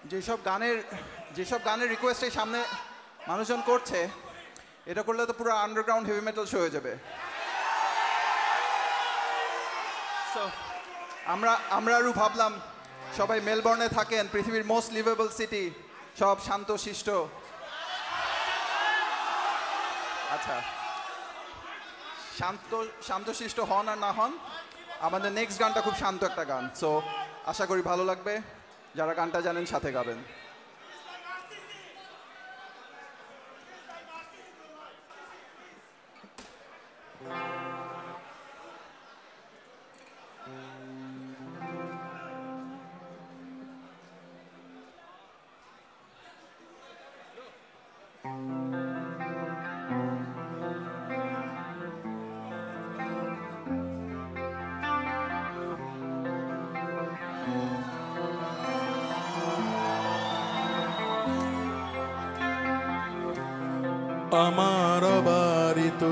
যেসব গানের রিকোয়েস্ট এই সামনে মানুষজন করছে, এটা করলে তো পুরো আন্ডারগ্রাউন্ড হেভি মেটাল শো হয়ে যাবে। সো আমরা আরও ভাবলাম সবাই মেলবোর্নে থাকেন, পৃথিবীর মোস্ট লিভেবল সিটি, সব শান্ত শিষ্ট। আচ্ছা, শান্তশিষ্ট হন আর না হন, আমাদের নেক্সট গানটা খুব শান্ত একটা গান। সো আশা করি ভালো লাগবে, যারা গানটা জানেন সাথে গাবেন। আমার বাড়িত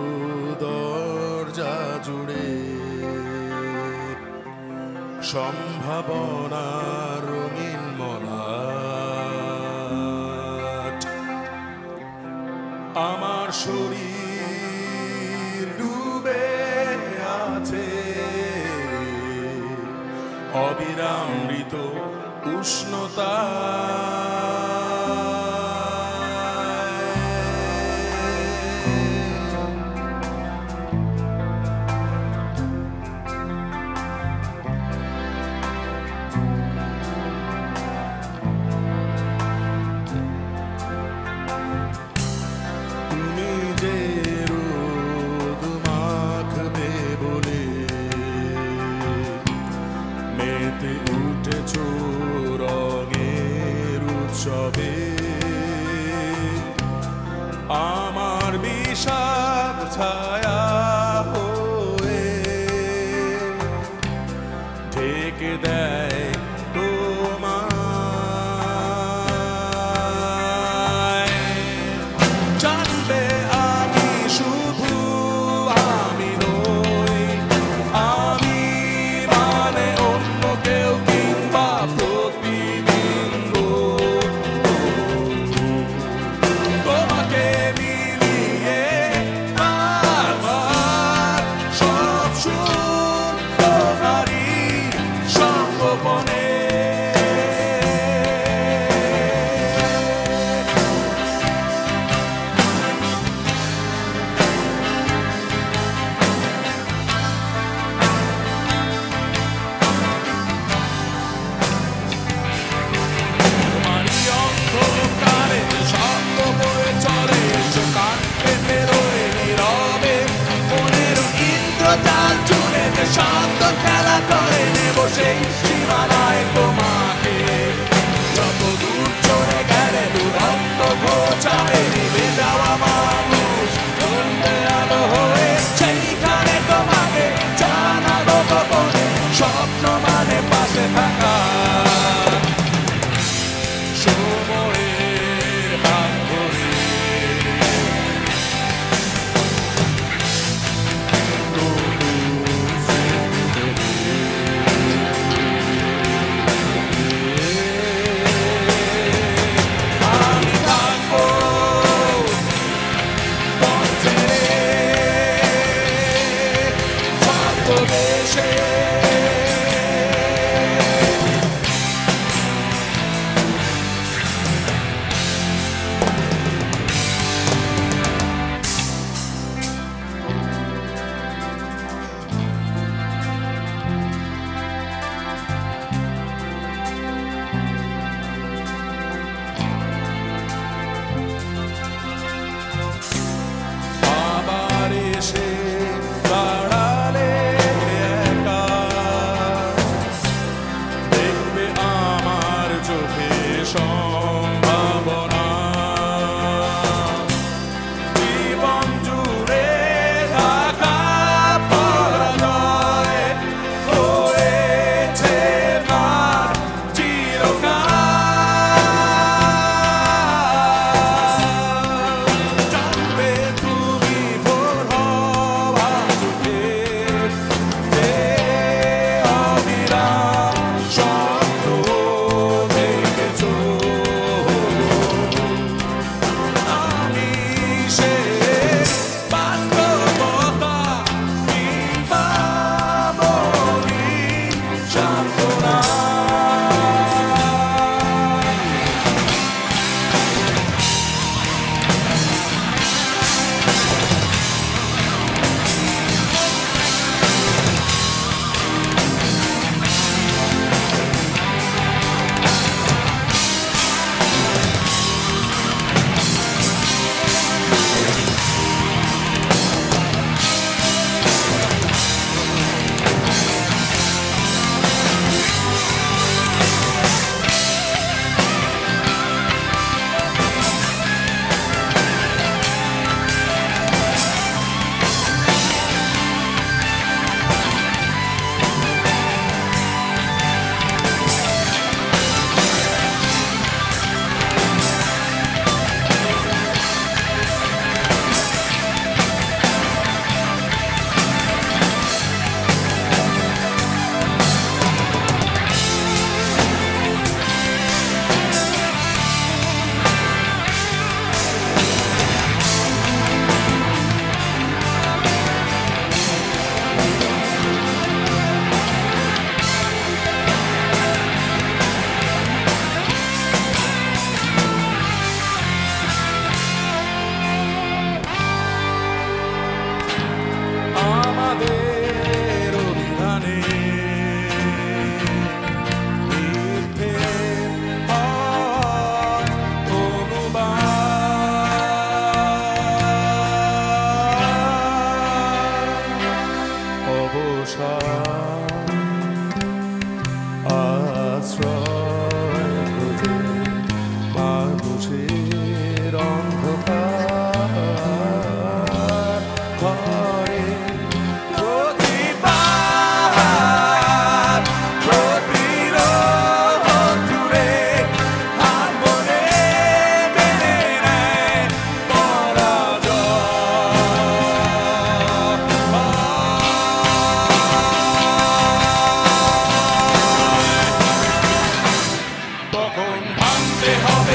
দরজা জুড়ে সম্ভাবনার রঙিন মলাট, আমার শরীর ডুবে আছে অবিরামৃত উষ্ণতা। আমার বিষাদ ছায়া হয়ে ঢেকে দেয় তোমায়। জানবে আমি শুধু আমি নই, আমি মানে অন্য কেউ কিংবা প্রতিবিম্ব। তোমাকে মিলিয়ে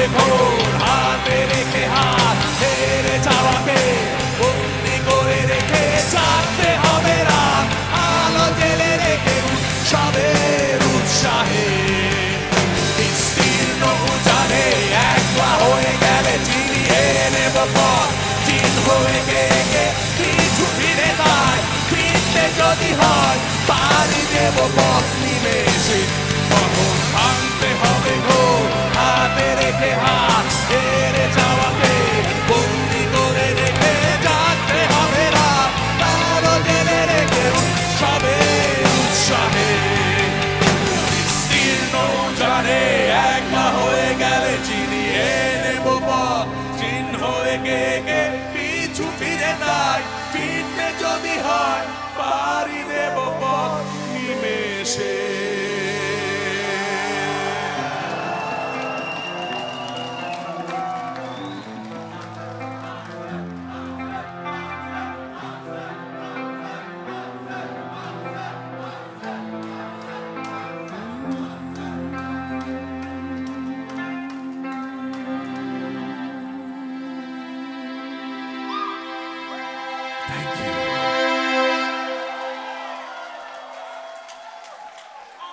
হবে ভোর হাতে রেখে হাত হেরে যাওয়াকে বন্দি করে রেখে জাগতে হবে রাত আলো জেলে রেখে উৎসবের উৎসাহে বিস্তীর্ণ উজানে একলা হয়ে গেলে চিনিয়ে নেব পথ চিহ্ন এঁকে এঁকে কিছু ফিরে তাই ফিরতে যদি হয় পাড়ি দেব পথ নিমেষে তখন ভাঙতে হবে ঘোর হাতে রেখে হাত হেরে যাওয়াকে বন্দি করে রেখে জাগতে হবে রাত আলো জেলে রেখে উৎসবের উৎসাহে বিস্তীর্ণ জানে একলা হয়ে গেলে চিনিয়ে নেব পথ চিহ্ন এঁকে এঁকে পিছু ফিরে তাই ফিরতে যদি হয় পাড়ি দেব পথ নিমেষে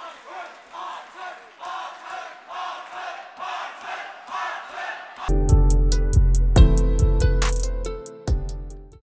Thank you.